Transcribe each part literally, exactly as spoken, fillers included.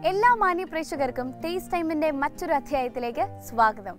എല്ലാ മാന്യ പ്രേക്ഷകർക്കും ടേസ്റ്റ് ടൈമിന്റെ മറ്റൊരു അധ്യായത്തിലേക്ക് സ്വാഗതം.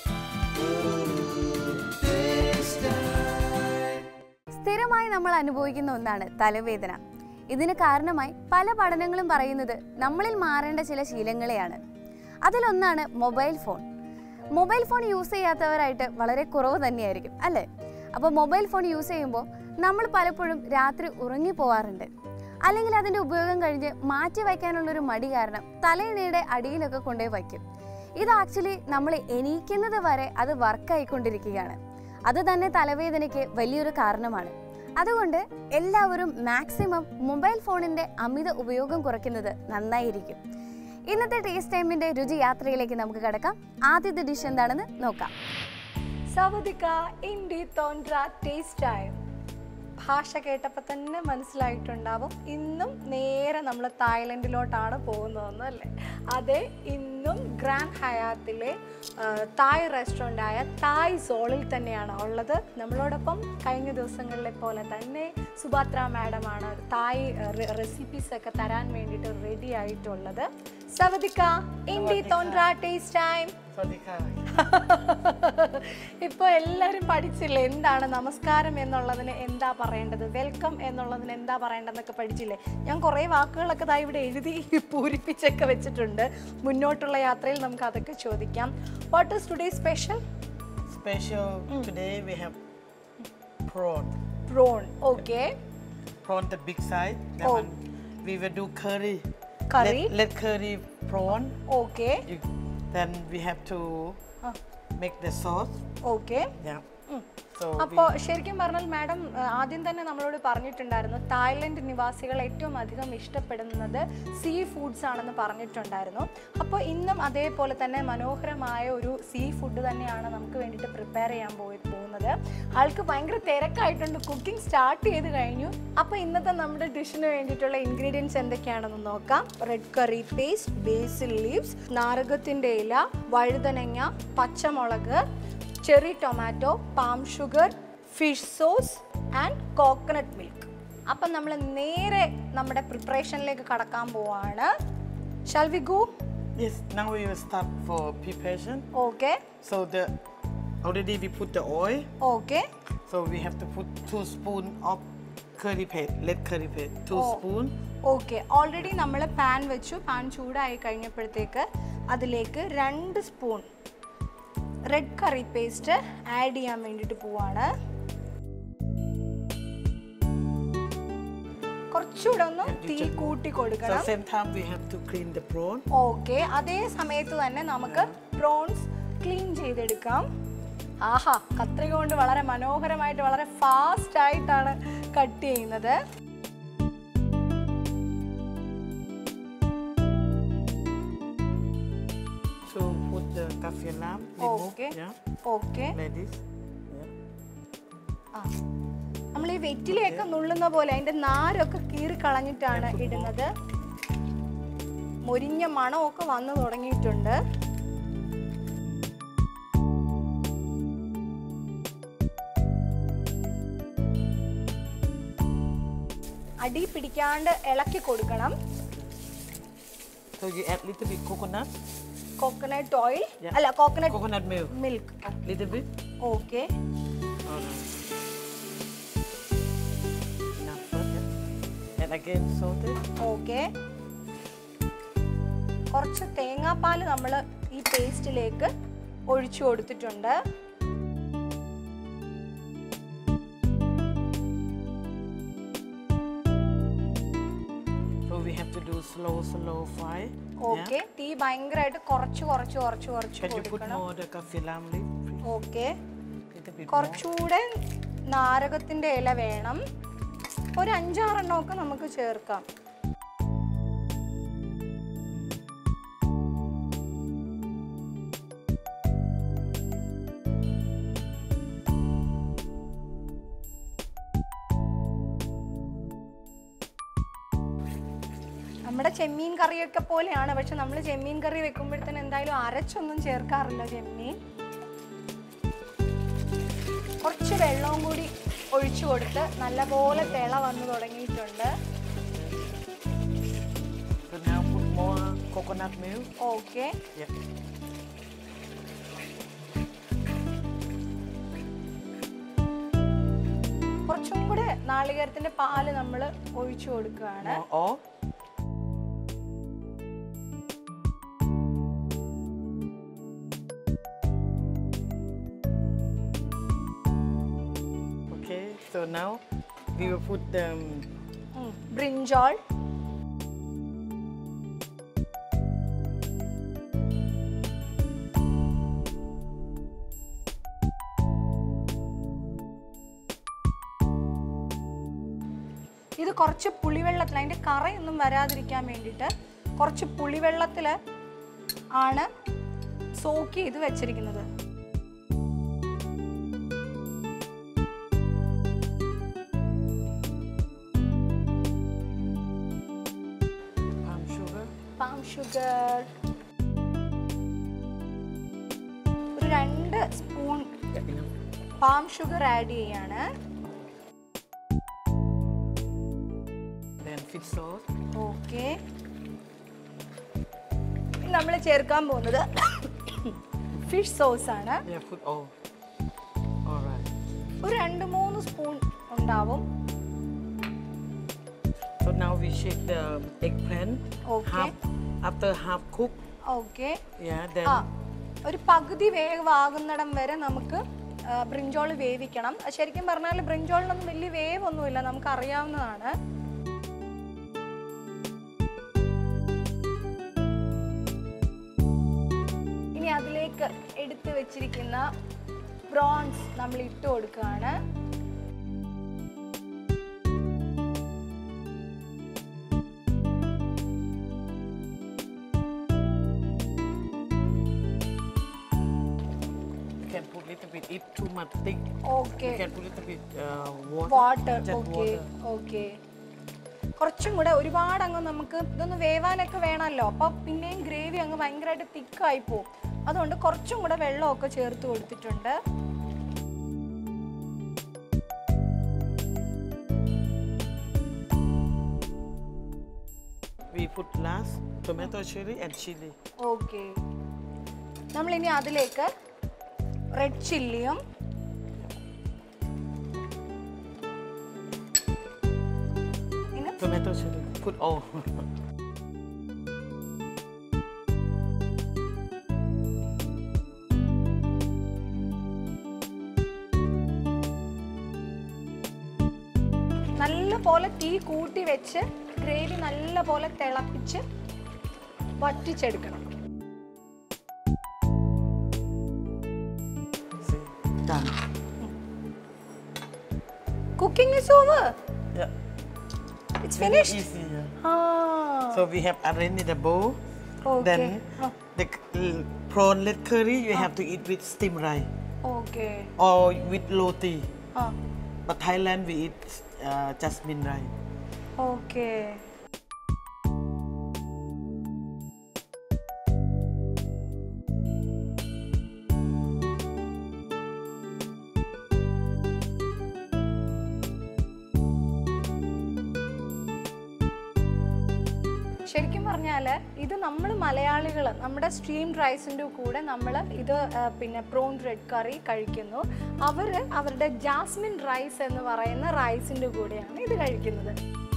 സ്ഥിരമായി നമ്മൾ അനുഭവിക്കുന്ന ഒന്നാണ് തലവേദന. ഇതിന് കാരണമായി പല പഠനങ്ങളും പറയുന്നത് നമ്മളിൽ മാറേണ്ട ചില ശീലങ്ങളെയാണ്. അതിലൊന്നാണ് mobile phone. Mobile phone use ചെയ്യാത്തവരായിട്ട് വളരെ കുറവ് തന്നെയായിരിക്കും അല്ലേ? അപ്പോൾ മൊബൈൽ ഫോൺ യൂസ് ചെയ്യുമ്പോൾ നമ്മൾ പലപ്പോഴും രാത്രി ഉറങ്ങിപ്പോവാറുണ്ട്. അല്ലെങ്കിൽ അതിൻ്റെ ഉപയോഗം കഴിഞ്ഞ് മാറ്റി വയ്ക്കാനുള്ളൊരു മടി കാരണം തലയിണയുടെ അടിയിലൊക്കെ കൊണ്ടുപോയി വയ്ക്കും. ഇത് ആക്ച്വലി നമ്മൾ എണീക്കുന്നത് വരെ അത് വർക്കായിക്കൊണ്ടിരിക്കുകയാണ്. അത് തന്നെ തലവേദനയ്ക്ക് വലിയൊരു കാരണമാണ്. അതുകൊണ്ട് എല്ലാവരും മാക്സിമം മൊബൈൽ ഫോണിൻ്റെ അമിത ഉപയോഗം കുറയ്ക്കുന്നത് നന്നായിരിക്കും. ഇന്നത്തെ ടേസ്റ്റ് ടൈമിൻ്റെ രുചി യാത്രയിലേക്ക് നമുക്ക് കിടക്കാം. ആദ്യത്തെ ഡിഷ് എന്താണെന്ന് നോക്കാം. സവദിക്ക ഇൻഡി തോൻഡ്ര ടേസ്റ്റ് ടൈം. ഭാഷ കേട്ടപ്പോൾ തന്നെ മനസ്സിലായിട്ടുണ്ടാവും ഇന്നും നേരെ നമ്മൾ തായ്ലൻഡിലോട്ടാണ് പോകുന്നതെന്ന് അല്ലേ? അതെ, ഇന്നും ഗ്രാൻഡ് ഹയാത്തിലെ തായ് റെസ്റ്റോറൻ്റായ തായ് സോളിൽ തന്നെയാണ് ഉള്ളത്. നമ്മളോടൊപ്പം കഴിഞ്ഞ ദിവസങ്ങളിലെ പോലെ തന്നെ സുഭദ്ര മാഡമാണ് തായ് റെസിപ്പീസ് ഒക്കെ തരാൻ വേണ്ടിയിട്ട് റെഡി ആയിട്ടുള്ളത്. സവദിക്ക ഇൻഡി തോൻഡ്ര ടേസ്റ്റ് ടൈം. ഇപ്പോൾ എല്ലാവരും പഠിച്ചില്ലേ എന്താണ് നമസ്കാരം എന്നുള്ളതിന് എന്താ പറയേണ്ടത്, വെൽക്കം എന്നുള്ളതിന് എന്താ പറയേണ്ടതെന്നൊക്കെ പഠിച്ചില്ലേ? ഞാൻ കുറേ വാക്കുകളൊക്കെ ദാ ഇവിടെ എഴുതി പൂരിപ്പിച്ചൊക്കെ വെച്ചിട്ടുണ്ട്. മുന്നോട്ടുള്ള യാത്രയിൽ നമുക്ക് അതൊക്കെ ചോദിക്കാം. What is today special? Special today we have prawn. Prawn, okay. Prawn the big size. That Oh. one we will do curry. Curry? Let, let curry prawn. Okay. You, then we have to uh. make the sauce. Okay. Yeah. Mm. So അപ്പോൾ ശരിക്കും പറഞ്ഞാൽ madam ആദ്യം തന്നെ നമ്മളോട് പറഞ്ഞിട്ടുണ്ടായിരുന്നു Thailand നിവാസികൾ ഏറ്റവും അധികം ഇഷ്ടപ്പെടുന്നത് സീ ഫുഡ്സ് ആണെന്ന് പറഞ്ഞിട്ടുണ്ടായിരുന്നു. അപ്പോൾ ഇന്നും അതേപോലെ തന്നെ മനോഹരമായ ഒരു സീ ഫുഡ് തന്നെയാണ് നമുക്ക് വേണ്ടിയിട്ട് പ്രിപ്പയർ ചെയ്യാൻ പോയി പോകുന്നത്. ആൾക്ക് ഭയങ്കര തിരക്കായിട്ടുണ്ട്, കുക്കിംഗ് സ്റ്റാർട്ട് ചെയ്ത് കഴിഞ്ഞു. അപ്പോൾ ഇന്നത്തെ നമ്മുടെ ഡിഷിന് വേണ്ടിയിട്ടുള്ള ഇൻഗ്രീഡിയൻസ് എന്തൊക്കെയാണെന്ന് നോക്കാം. Red curry paste, basil leaves, നാരകത്തിൻ്റെ ഇല, വഴുതനങ്ങ, പച്ചമുളക്, cherry tomato, palm sugar, fish sauce and coconut milk. അപ്പം നമ്മൾ നേരെ നമ്മുടെ പ്രിപ്പറേഷനിലേക്ക് കടക്കാൻ പോവാണ്. Shall we go? yes, now we will start for preparation. Okay. So the already we put the oil. Okay. So we have to put two spoon of curry paste, red curry paste, two Oh. spoon. Okay, already നമ്മൾ pan വെച്ചു. Pan ചൂടായി കഴിഞ്ഞപ്പോഴത്തേക്ക് അതിലേക്ക് രണ്ട് spoon red curry paste add ചെയ്യാൻ വേണ്ടിയിട്ട് പോവാണ്. കുറച്ചുകൂടെ ഒന്ന് തീ കൂട്ടി കൊടുക്കണം. So same time we have to clean the prawn. Okay, അതേ സമയത്ത് തന്നെ നമുക്ക് പ്രോൺസ് ക്ലീൻ ചെയ്തെടുക്കാം. ആഹാ, കത്രിക കൊണ്ട് വളരെ മനോഹരമായിട്ട് വളരെ ഫാസ്റ്റ് ആയിട്ടാണ് കട്ട് ചെയ്യുന്നത്. So put the kaffir lamb. Okay. Yeah. Okay, Like this. Yeah. ആ നമ്മൾ ഈ വെറ്റിലയൊക്കെ നുള്ളുന്ന പോലെ അതിന്റെ നാരൊക്കെ കീറി കളഞ്ഞിട്ടാണ് ഇടുന്നത്. മൊരിഞ്ഞ മണമൊക്കെ വന്നു തുടങ്ങിയിട്ടുണ്ട്. അടി പിടിക്കാണ്ട് ഇളക്കി കൊടുക്കണം. So you add little bit coconut. Coconut oil Yeah. അല്ല coconut Coconut milk. Milk. Little bit. Okay, Alright. Enough first, yeah. And again salt it. Okay. കുറച്ച് തേങ്ങാപ്പാൽ നമ്മൾ ഈ പേസ്റ്റിലേക്ക് ഒഴിച്ചു കൊടുത്തിട്ടുണ്ട്. So we have to do slow, slow fry. Okay, തീ ഭയങ്കരമായിട്ട് കുറച്ച് കുറച്ച് കുറച്ച് കുറച്ച് Can you put കൊടുക്കണം. more the kaffir lamb leaf? please? Okay, Little bit more. കുറച്ചുകൂടെ നാരകത്തിൻ്റെ ഇല വേണം. ഒരു അഞ്ചാറെണ്ണമൊക്കെ നമുക്ക് ചേർക്കാം. നമ്മുടെ ചെമ്മീൻ കറിയൊക്കെ പോലെയാണ്, പക്ഷെ നമ്മൾ ചെമ്മീൻ കറി വെക്കുമ്പോഴത്തേന് എന്തായാലും അരച്ചൊന്നും ചേർക്കാറില്ല ചെമ്മീൻ. കുറച്ച് വെള്ളവും കൂടി ഒഴിച്ചു കൊടുത്ത് നല്ലപോലെ തിള വന്നു തുടങ്ങിയിട്ടുണ്ട്. So now put more coconut milk. Okay. Yeah. കുറച്ചും കൂടെ നാളികേരത്തിന്റെ പാല് നമ്മൾ ഒഴിച്ചു കൊടുക്കുകയാണ്. Or okay, so now we will put the um, brinjal, ഇത് കുറച്ച് പുളിവെള്ളത്തിൽ, അതിൻ്റെ കറയൊന്നും വരാതിരിക്കാൻ വേണ്ടിയിട്ട് കുറച്ച് പുളിവെള്ളത്തിൽ ആണ് സോക്ക് ചെയ്ത് വെച്ചിരിക്കുന്നത്. palm sugar. പാം ഷുഗർ ഒരു രണ്ട് spoon Yeah, enough. Palm sugar add ചെയ്യാണ്. Then fish sauce. ഓക്കെ. നമ്മൾ ചേർക്കാൻ പോകുന്നത് ഫിഷ് സോസ് ആണ്. Yeah, put all. All right. ഒരു രണ്ട് മൂന്ന് സ്പൂൺ ഉണ്ടാവും. So now we shake the eggplant. Okay. Half, after half cooked. Okay. Yeah. Then. ആ ഒരു പകുതി വേവാകുന്നിടം വരെ നമുക്ക് ബ്രിഞ്ചോൾ വേവിക്കണം. ശരിക്കും പറഞ്ഞാൽ ബ്രിഞ്ചോളിനൊന്നും വലിയ വേവൊന്നുമില്ല, നമുക്ക് അറിയാവുന്നതാണ്. ഇനി അതിലേക്ക് എടുത്തു വെച്ചിരിക്കുന്ന പ്രോൺസ് നമ്മൾ ഇട്ട് കൊടുക്കുകയാണ്. You can put little bit. If too much thick, okay. you can put little bit uh, water. Water. Just okay. water. Okay. കുറച്ചും കൂടെ ഒരുപാട് അങ്ങ് നമുക്ക് ഇതൊന്ന് വേവാനൊക്കെ വേണമല്ലോ, അപ്പോൾ പിന്നെയും ഗ്രേവി അങ്ങ് ഭയങ്കരമായിട്ട് തിക്കായി പോകും. അതുകൊണ്ട് കുറച്ചും കൂടെ വെള്ളമൊക്കെ ചേർത്ത് കൊടുത്തിട്ടുണ്ട്. We put last tomato cherry and chili. Okay. നമ്മളിനി അതിലേക്ക് റെഡ് ചില്ലിയും പിന്നെ Tomato cherry. Put all. നല്ല പോലെ തീ കൂട്ടി വെച്ച് ഗ്രേവി നല്ല പോലെ തിളപ്പിച്ച് വറ്റിച്ചെടുക്കണം. See, done. Cooking is over. Yeah. It's Very finished. easy. Yeah. Ah. So we have arranged in the bowl. Okay. Then Oh. the c- l- prawn red curry you have to eat with steamed rice Okay. or with roti. Ah. But Thailand we eat uh, jasmine rice. Okay. ശരിക്കും പറഞ്ഞാൽ ഇത് നമ്മൾ മലയാളികൾ നമ്മുടെ steamed റൈസിൻ്റെ കൂടെ നമ്മൾ ഇത് ആ, പിന്നെ പ്രോൺ റെഡ് കറി കഴിക്കുന്നു. അവർ അവരുടെ ജാസ്മിൻ റൈസ് എന്ന് പറയുന്ന റൈസിൻ്റെ കൂടെയാണ് ഇത് കഴിക്കുന്നത്.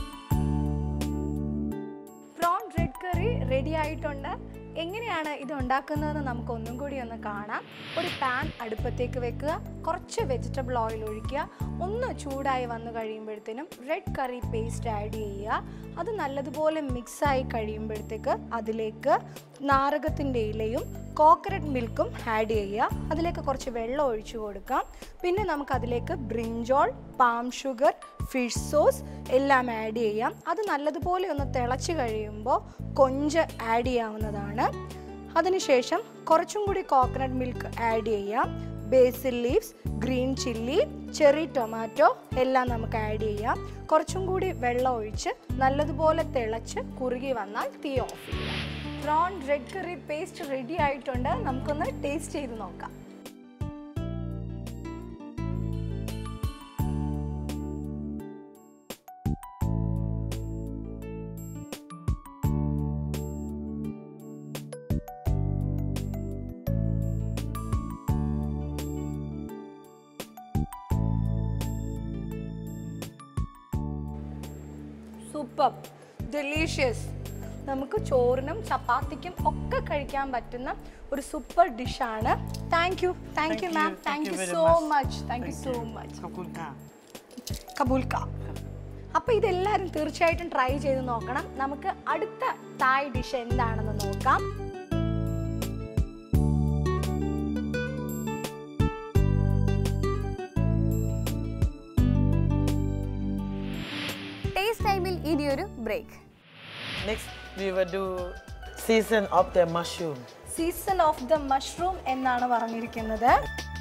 പ്രോൺ റെഡ് കറി റെഡി ആയിട്ടുണ്ട്. എങ്ങനെയാണ് ഇത് ഉണ്ടാക്കുന്നതെന്ന് നമുക്ക് ഒന്നും കൂടി ഒന്ന് കാണാം. ഒരു പാൻ അടുപ്പത്തേക്ക് വെക്കുക, കുറച്ച് വെജിറ്റബിൾ ഓയിൽ ഒഴിക്കുക, ഒന്ന് ചൂടായി വന്നു കഴിയുമ്പോഴത്തേനും റെഡ് കറി പേസ്റ്റ് ആഡ് ചെയ്യുക. അത് നല്ലതുപോലെ മിക്സായി കഴിയുമ്പോഴത്തേക്ക് അതിലേക്ക് നാരകത്തിൻ്റെ ഇലയും കോക്കനട്ട് മിൽക്കും ആഡ് ചെയ്യുക. അതിലേക്ക് കുറച്ച് വെള്ളം ഒഴിച്ചു കൊടുക്കാം. പിന്നെ നമുക്കതിലേക്ക് brinjal, palm sugar, fish sauce എല്ലാം ആഡ് ചെയ്യാം. അത് നല്ലതുപോലെ ഒന്ന് തിളച്ച് കഴിയുമ്പോൾ കൊഞ്ച് ആഡ് ചെയ്യാവുന്നതാണ്. അതിനുശേഷം കുറച്ചും കൂടി കോക്കനട്ട് മിൽക്ക് ആഡ് ചെയ്യാം. Basil leaves, green chilli, cherry tomato എല്ലാം നമുക്ക് ആഡ് ചെയ്യാം. കുറച്ചും കൂടി വെള്ളം ഒഴിച്ച് നല്ലതുപോലെ തിളച്ച് കുറുകി വന്നാൽ തീ ഓഫ് ചെയ്യാം. Prawn red curry paste ready ആയിട്ടുണ്ട്. നമുക്കൊന്ന് ടേസ്റ്റ് ചെയ്ത് നോക്കാം. Super delicious. നമുക്ക് ചോറിനും ചപ്പാത്തിക്കും ഒക്കെ കഴിക്കാൻ പറ്റുന്ന ഒരു സൂപ്പർ ഡിഷാണ്. Thank you thank you ma'am. Thank you so much. Thank you so much. കബൂൽക്ക. അപ്പോൾ ഇതെല്ലാവരും തീർച്ചയായിട്ടും ട്രൈ ചെയ്ത് നോക്കണം. നമുക്ക് അടുത്ത തായ് ഡിഷ് എന്താണെന്ന് നോക്കാം. ടേസ്റ്റ് ടൈമിൽ ഇനിയൊരു break. Next, we will do season of the mushroom. Season of the mushroom എന്നാണ് പറഞ്ഞിരിക്കുന്നത്.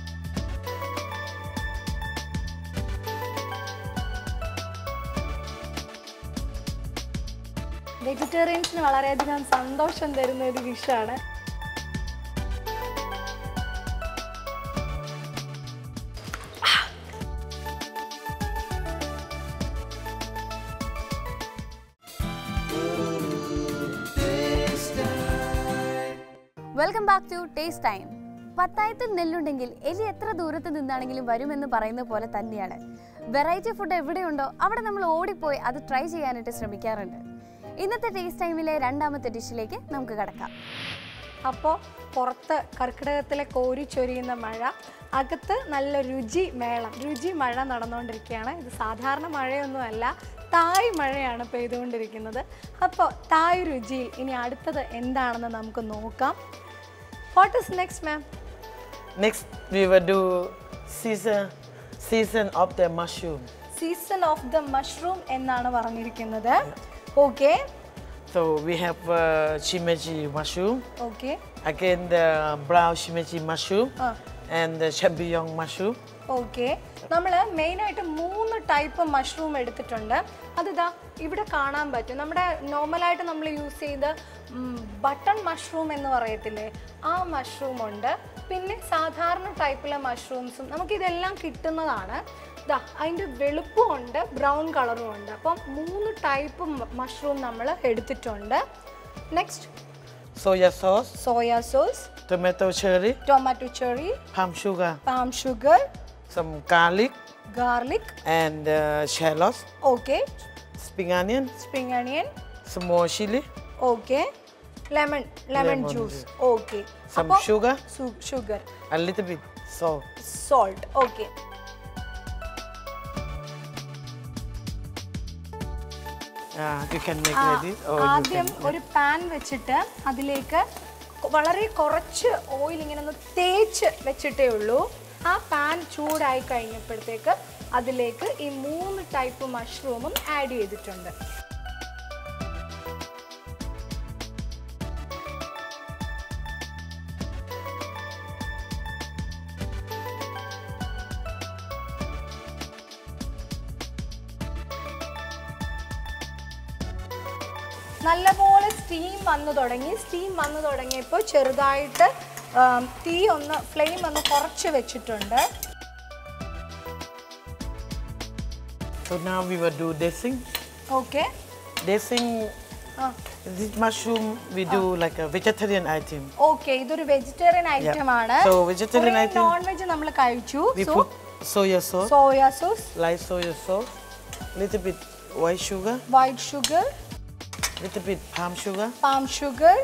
വെജിറ്റേറിയൻസിന് വളരെയധികം സന്തോഷം തരുന്ന ഒരു ഡിഷാണ്. Welcome back to taste time. പത്തായത്തിൽ നെല്ലുണ്ടെങ്കിൽ എലി എത്ര ദൂരത്ത് നിന്നാണെങ്കിലും വരുമെന്ന് പറയുന്ന പോലെ തന്നെയാണ്. വെറൈറ്റി ഫുഡ് എവിടെയുണ്ടോ അവിടെ നമ്മൾ ഓടിപ്പോയി അത് ട്രൈ ചെയ്യാനായിട്ട് ശ്രമിക്കാറുണ്ട്. ഇന്നത്തെ ടേസ്റ്റ് ടൈമിലെ രണ്ടാമത്തെ ഡിഷിലേക്ക് നമുക്ക് കടക്കാം. അപ്പോൾ പുറത്ത് കർക്കിടകത്തിലെ കോരി ചൊരിയുന്ന മഴ, അകത്ത് നല്ല രുചി മേളം, രുചി മഴ നടന്നുകൊണ്ടിരിക്കുകയാണ്. ഇത് സാധാരണ മഴയൊന്നുമല്ല, തായ് മഴയാണ് പെയ്തുകൊണ്ടിരിക്കുന്നത്. അപ്പോൾ തായ് രുചിയിൽ ഇനി അടുത്തത് എന്താണെന്ന് നമുക്ക് നോക്കാം. What is next ma'am? Next, we will do season season of the mushroom. Season of the mushroom എന്നാണ് പറഞ്ഞിരിക്കുന്നത്. Okay So we have uh, shimeji mushroom. Okay Again, the brown shimeji mushroom ആ and the champignon mushroom. Okay നമ്മൾ മെയിനായിട്ട് മൂന്ന് type mushroom എടുത്തിട്ടുണ്ട്. അതിതാ ഇവിടെ കാണാൻ പറ്റും. നമ്മുടെ നോർമലായിട്ട് നമ്മൾ യൂസ് ചെയ്ത് ബട്ടൺ മഷ്റൂം എന്ന് പറയത്തില്ലേ, ആ മഷ്റൂം ഉണ്ട്. പിന്നെ സാധാരണ ടൈപ്പിലെ മഷ്റൂംസും നമുക്കിതെല്ലാം കിട്ടുന്നതാണ്. ഇതാ അതിൻ്റെ വെളുപ്പും ഉണ്ട്, ബ്രൗൺ കളറും ഉണ്ട്. അപ്പം മൂന്ന് ടൈപ്പ് മഷ്റൂം നമ്മൾ എടുത്തിട്ടുണ്ട്. Next Soya sauce, soya sauce, tomato cherry, tomato cherry, palm sugar, palm sugar, some garlic garlic, and uh, shallots, okay spring onion, spring onion, some more chili, okay lemon lemon Lemon juice, juice. Okay some sugar, sugar, a little bit salt. Salt. Okay Uh, you can make ready or you ആദ്യം can. ഒരു pan വെച്ചിട്ട് അതിലേക്ക് വളരെ കുറച്ച് oil ഇങ്ങനെ ഒന്ന് തേച്ച് വെച്ചിട്ടേ ഉള്ളൂ. ആ പാൻ ചൂടായി കഴിഞ്ഞപ്പോഴത്തേക്ക് അതിലേക്ക് ഈ മൂന്ന് ടൈപ്പ് മഷ്റൂമും ആഡ് ചെയ്തിട്ടുണ്ട്. നല്ലപോലെ സ്റ്റീം വന്നു തുടങ്ങി. സ്റ്റീം വന്നു തുടങ്ങിയപ്പോൾ ചെറുതായിട്ട് തീ ഒന്ന് ഫ്ലെയിം ഒന്ന് കുറച്ച് വെച്ചിട്ടുണ്ട്. So now we will do dressing. Okay Dressing, this mushroom we do like a vegetarian item. Okay ഇതൊരു വെജിറ്റേറിയൻ ഐറ്റം ആണ്. So vegetarian item, non veg നമ്മൾ കഴിച്ചു. we so put soya sauce, soya sauce, light soya sauce, little bit white sugar, white sugar, little bit palm sugar. Palm sugar,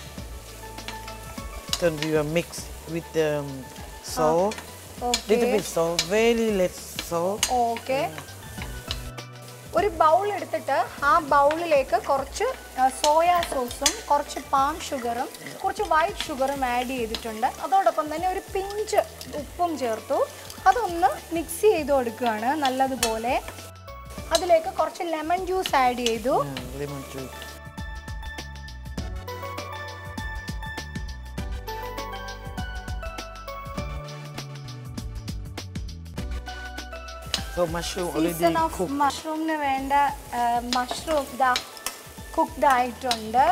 Then we will mix with the um, salt, okay little bit salt, very less salt. Okay ഒരു bowl എടുത്തിട്ട് ആ ബൗളിലേക്ക് കുറച്ച് soya സോസും കുറച്ച് palm ഷുഗറും കുറച്ച് white ഷുഗറും ആഡ് ചെയ്തിട്ടുണ്ട്. അതോടൊപ്പം തന്നെ ഒരു പിഞ്ച് ഉപ്പും ചേർത്തു. അതൊന്ന് മിക്സ് ചെയ്ത് കൊടുക്കുകയാണ് നല്ലതുപോലെ. അതിലേക്ക് കുറച്ച് ലെമൺ ജ്യൂസ് ആഡ് ചെയ്തു. Yeah, lemon juice. So mushroom already season of cooked. മഷ്റൂമിന് വേണ്ട മഷ്റൂം ഇതാ കുക്ക്ഡ് ആയിട്ടുണ്ട്.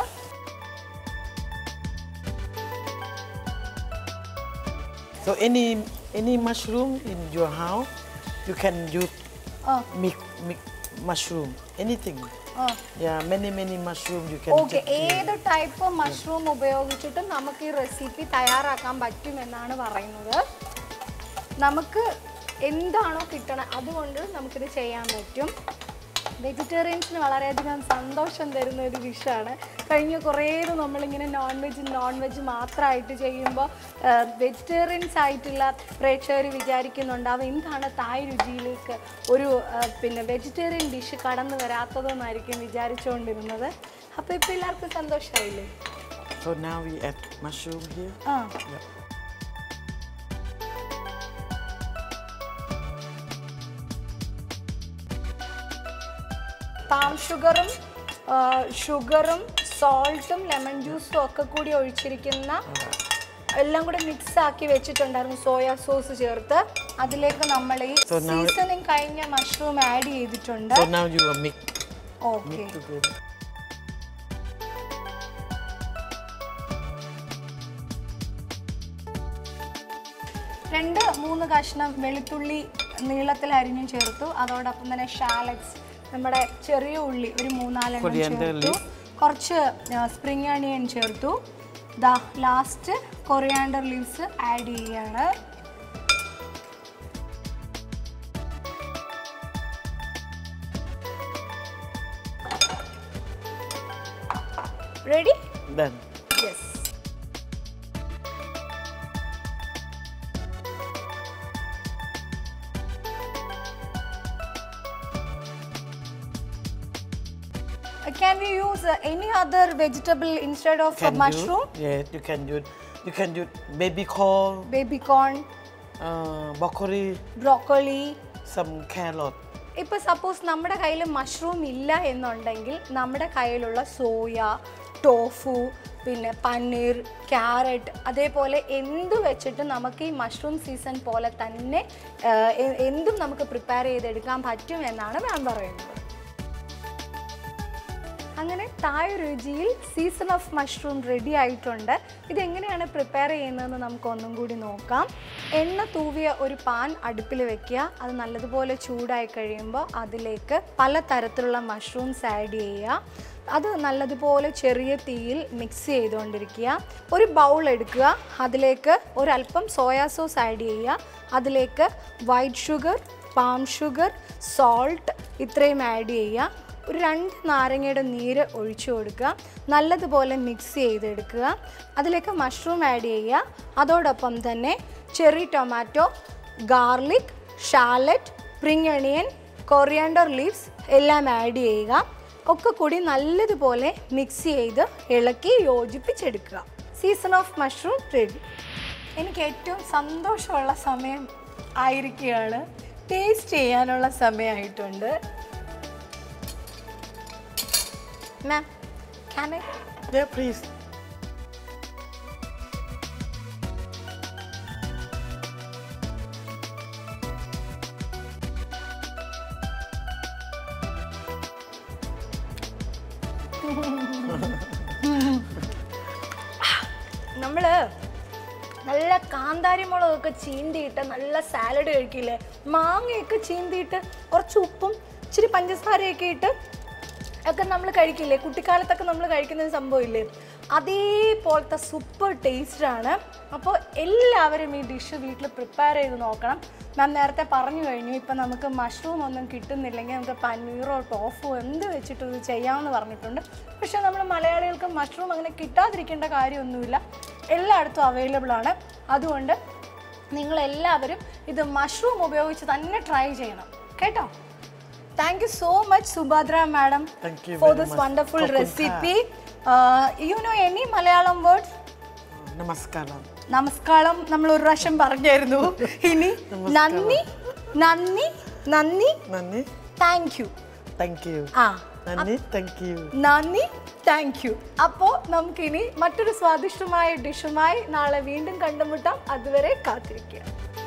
So any any mushroom in your house, you can use ആ mix, mix mushroom, anything. ആ Yeah, many many mushroom you can. Okay just use. ഏത് type mushroom ഉപയോഗിച്ചിട്ടും നമുക്ക് ഈ റെസിപ്പി തയ്യാറാക്കാൻ പറ്റുമെന്നാണ് പറയുന്നത്. നമുക്ക് എന്താണോ കിട്ടണത് അതുകൊണ്ട് നമുക്കിത് ചെയ്യാൻ പറ്റും. വെജിറ്റേറിയൻസിന് വളരെയധികം സന്തോഷം തരുന്ന ഒരു ഡിഷാണ്. കഴിഞ്ഞ കുറേ നമ്മളിങ്ങനെ നോൺ വെജ് നോൺ വെജ് മാത്രമായിട്ട് ചെയ്യുമ്പോൾ വെജിറ്റേറിയൻസ് ആയിട്ടുള്ള പ്രേക്ഷകർ വിചാരിക്കുന്നുണ്ടാവും എന്താണ് തായ് രുചിയിലേക്ക് ഒരു പിന്നെ വെജിറ്റേറിയൻ ഡിഷ് കടന്നു വരാത്തതെന്നായിരിക്കും വിചാരിച്ചുകൊണ്ടിരുന്നത്. അപ്പോൾ ഇപ്പോൾ എല്ലാവർക്കും സന്തോഷമായില്ലേ? So now we add mushroom here. ആ Yeah. പാം ഷുഗറും ഷുഗറും സോൾട്ടും ലെമൺ ജ്യൂസും ഒക്കെ കൂടി ഒഴിച്ചിരിക്കുന്ന എല്ലാം കൂടെ മിക്സ് ആക്കി വെച്ചിട്ടുണ്ടായിരുന്നു സോയാ സോസ് ചേർത്ത്. അതിലേക്ക് നമ്മൾ ഈ സീസണിങ് കഴിഞ്ഞ മഷ്റൂം ആഡ് ചെയ്തിട്ടുണ്ട്. So now you will mix. Okay, Mix together. രണ്ട് മൂന്ന് കഷ്ണം വെളുത്തുള്ളി നീളത്തിൽ അരിഞ്ഞും ചേർത്തു. അതോടൊപ്പം തന്നെ ഷാലറ്റ്സ്, നമ്മുടെ ചെറിയ ഉള്ളി ഒരു മൂന്നാലെണ്ണം ചേർത്തു. കുറച്ച് സ്പ്രിംഗ് അണിയൻ ചേർത്തു. ദാ ലാസ്റ്റ് കൊറിയാണ്ടർ ലീവ്സ് ആഡ് ചെയ്യാണ്. Ready? Done. Yes. Can we use uh, any other vegetable instead of uh, Can mushroom? You, yeah, you can use. You can use baby corn, Baby corn, uh, broccoli, broccoli. some carrot. ഇപ്പോൾ suppose നമ്മുടെ കയ്യിൽ mushroom ഇല്ല എന്നുണ്ടെങ്കിൽ നമ്മുടെ കയ്യിലുള്ള soya, tofu, പിന്നെ paneer, carrot, അതേപോലെ എന്ത് വെച്ചിട്ട് നമുക്ക് ഈ മഷ്റൂം സീസൺ പോലെ തന്നെ എന്തും നമുക്ക് പ്രിപ്പയർ ചെയ്തെടുക്കാൻ പറ്റും എന്നാണ് മാം പറയുന്നത്. അങ്ങനെ തായ് രുചിയിൽ സീസൺ ഓഫ് മഷ്റൂം റെഡി ആയിട്ടുണ്ട്. ഇതെങ്ങനെയാണ് പ്രിപ്പയർ ചെയ്യുന്നതെന്ന് നമുക്കൊന്നും കൂടി നോക്കാം. എണ്ണ തൂവിയ ഒരു പാൻ അടുപ്പിൽ വെക്കുക. അത് നല്ലതുപോലെ ചൂടായി കഴിയുമ്പോൾ അതിലേക്ക് പല തരത്തിലുള്ള മഷ്റൂംസ് ആഡ് ചെയ്യുക. അത് നല്ലതുപോലെ ചെറിയ തീയിൽ മിക്സ് ചെയ്തുകൊണ്ടിരിക്കുക. ഒരു ബൗൾ എടുക്കുക. അതിലേക്ക് ഒരല്പം സോയാ സോസ് ആഡ് ചെയ്യുക. അതിലേക്ക് white sugar, palm sugar, salt ഇത്രയും ആഡ് ചെയ്യുക. ഒരു രണ്ട് നാരങ്ങയുടെ നീര് ഒഴിച്ചു കൊടുക്കുക. നല്ലതുപോലെ മിക്സ് ചെയ്തെടുക്കുക. അതിലേക്ക് മഷ്റൂം ആഡ് ചെയ്യുക. അതോടൊപ്പം തന്നെ cherry tomato, garlic, shallot, spring onion, coriander leaves എല്ലാം ആഡ് ചെയ്യുക. ഒക്കെ കൂടി നല്ലതുപോലെ മിക്സ് ചെയ്ത് ഇളക്കി യോജിപ്പിച്ചെടുക്കുക. Season of mushroom ready. എനിക്ക് ഏറ്റവും സന്തോഷമുള്ള സമയം ആയിരിക്കുകയാണ്. ടേസ്റ്റ് ചെയ്യാനുള്ള സമയമായിട്ടുണ്ട്. Ma'am, can I? Yeah, please. നമ്മൾ നല്ല കാന്താരി മുളകൊക്കെ ചീന്തിയിട്ട് നല്ല സാലഡ് കഴിക്കില്ലേ, മാങ്ങയൊക്കെ ചീന്തിയിട്ട് കുറച്ച് ഉപ്പും ഇച്ചിരി പഞ്ചസാരയൊക്കെ ഇട്ട് ഒക്കെ നമ്മൾ കഴിക്കില്ലേ, കുട്ടിക്കാലത്തൊക്കെ നമ്മൾ കഴിക്കുന്ന ഒരു സംഭവമില്ലേ, അതേപോലത്തെ സൂപ്പർ ടേസ്റ്റാണ്. അപ്പോൾ എല്ലാവരും ഈ ഡിഷ് വീട്ടിൽ പ്രിപ്പയർ ചെയ്ത് നോക്കണം. മാം നേരത്തെ പറഞ്ഞു കഴിഞ്ഞു, ഇപ്പം നമുക്ക് മഷ്റൂം ഒന്നും കിട്ടുന്നില്ലെങ്കിൽ നമുക്ക് പനീറോ ടോഫോ എന്ത് വെച്ചിട്ട് ഇത് ചെയ്യാമെന്ന് പറഞ്ഞിട്ടുണ്ട്. പക്ഷേ നമ്മൾ മലയാളികൾക്ക് മഷ്റൂം അങ്ങനെ കിട്ടാതിരിക്കേണ്ട കാര്യമൊന്നുമില്ല, എല്ലായിടത്തും അവൈലബിൾ ആണ്. അതുകൊണ്ട് നിങ്ങളെല്ലാവരും ഇത് മഷ്റൂം ഉപയോഗിച്ച് തന്നെ ട്രൈ ചെയ്യണം കേട്ടോ. Thank you so much, Subhadra madam, for this much. wonderful Kokunka. recipe. Uh, you know any Malayalam words? Namaskaram. Namaskaram. നമ്മൾ ഒരു പ്രാവശ്യം പറഞ്ഞായിരുന്നു. ഇനി നന്ദി, നന്ദി, നന്ദി, നന്ദി, താങ്ക് യു. Thank you. ആ നന്ദി, താങ്ക് യു. നന്ദി, താങ്ക് യു. അപ്പോൾ നമുക്കിനി മറ്റൊരു സ്വാദിഷ്ടമായ ഡിഷുമായി നാളെ വീണ്ടും കണ്ടുമുട്ടാം. അതുവരെ കാത്തിരിക്കുക.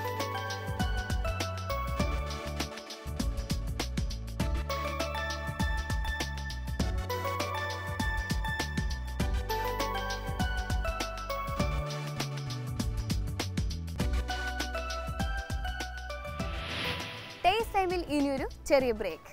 ടേസ്റ്റ് ടൈമിൽ ഇനിയൊരു ചെറിയ break.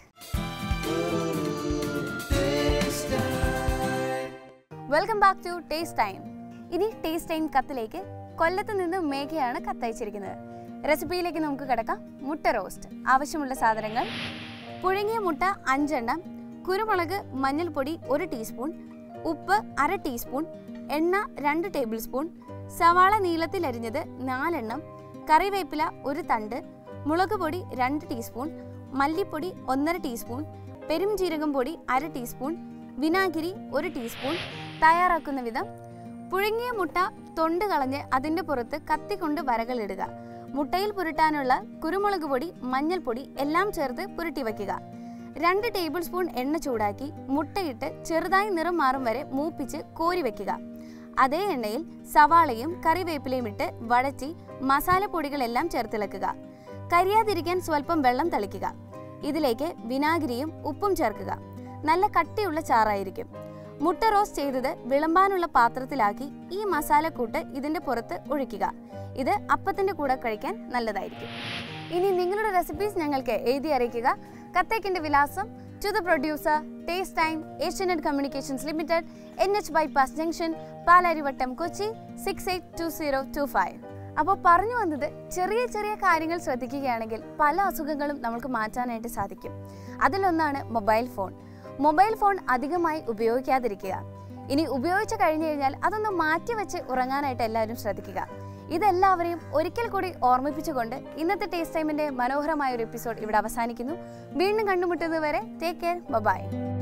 Welcome back to taste time. ഇനി ടേസ്റ്റ് ടൈം കത്തിലേക്ക് കൊല്ലത്ത് നിന്ന് മേഘയാണ് കത്തയച്ചിരിക്കുന്നത്. റെസിപ്പിയിലേക്ക് നമുക്ക് കിടക്കാം. മുട്ട റോസ്റ്റ്. ആവശ്യമുള്ള സാധനങ്ങൾ: പുഴുങ്ങിയ മുട്ട അഞ്ചെണ്ണം, കുരുമുളക് മഞ്ഞൾപ്പൊടി ഒരു ടീസ്പൂൺ, ഉപ്പ് അര ടീസ്പൂൺ, എണ്ണ രണ്ട് ടേബിൾ സ്പൂൺ, സവാള നീളത്തിൽ അരിഞ്ഞത് നാലെണ്ണം, കറിവേപ്പില ഒരു തണ്ട്, മുളക് പൊടി രണ്ട് ടീസ്പൂൺ, മല്ലിപ്പൊടി ഒന്നര ടീസ്പൂൺ, പെരുംജീരകം പൊടി അര ടീസ്പൂൺ, വിനാഗിരി ഒരു ടീസ്പൂൺ. തയ്യാറാക്കുന്ന വിധം: പുഴുങ്ങിയ മുട്ട തൊണ്ട് കളഞ്ഞ് അതിൻ്റെ പുറത്ത് കത്തിക്കൊണ്ട് വരകളിടുക. മുട്ടയിൽ പുരട്ടാനുള്ള കുരുമുളക് പൊടി മഞ്ഞൾപ്പൊടി എല്ലാം ചേർത്ത് പുരട്ടി വയ്ക്കുക. രണ്ട് ടേബിൾ സ്പൂൺ എണ്ണ ചൂടാക്കി മുട്ടയിട്ട് ചെറുതായി നിറം മാറും വരെ മൂപ്പിച്ച് കോരി വയ്ക്കുക. അതേ എണ്ണയിൽ സവാളയും കറിവേപ്പിലയും ഇട്ട് വഴറ്റി മസാലപ്പൊടികളെല്ലാം ചേർത്തിളക്കുക. കരിയാതിരിക്കാൻ സ്വല്പം വെള്ളം തളിക്കുക. ഇതിലേക്ക് വിനാഗിരിയും ഉപ്പും ചേർക്കുക. നല്ല കട്ടിയുള്ള ചാറായിരിക്കും. മുട്ട റോസ്റ്റ് ചെയ്തത് വിളമ്പാനുള്ള പാത്രത്തിലാക്കി ഈ മസാലക്കൂട്ട് ഇതിൻ്റെ പുറത്ത് ഒഴിക്കുക. ഇത് അപ്പത്തിൻ്റെ കൂടെ കഴിക്കാൻ നല്ലതായിരിക്കും. ഇനി നിങ്ങളുടെ റെസിപ്പീസ് ഞങ്ങൾക്ക് എഴുതി അറിയിക്കുക. കത്തേക്കിൻ്റെ വിലാസം: to the producer, taste time, Asianet communications limited, N H bypass junction, Palarivattom, Kochi six eight two zero two five. അപ്പോൾ പറഞ്ഞു വന്നത്, ചെറിയ ചെറിയ കാര്യങ്ങൾ ശ്രദ്ധിക്കുകയാണെങ്കിൽ പല അസുഖങ്ങളും നമുക്ക് മാറ്റാനായിട്ട് സാധിക്കും. അതിലൊന്നാണ് മൊബൈൽ ഫോൺ. മൊബൈൽ ഫോൺ അധികമായി ഉപയോഗിക്കാതിരിക്കുക. ഇനി ഉപയോഗിച്ച് കഴിഞ്ഞു കഴിഞ്ഞാൽ അതൊന്ന് മാറ്റി വെച്ച് ഉറങ്ങാനായിട്ട് എല്ലാവരും ശ്രദ്ധിക്കുക. ഇതെല്ലാവരെയും ഒരിക്കൽ കൂടി ഓർമ്മിപ്പിച്ചുകൊണ്ട് ഇന്നത്തെ ടേസ്റ്റ് ടൈമിൻ്റെ മനോഹരമായ ഒരു എപ്പിസോഡ് ഇവിടെ അവസാനിക്കുന്നു. വീണ്ടും കണ്ടുമുട്ടുന്നതുവരെ ടേക്ക് കെയർ, ബൈ.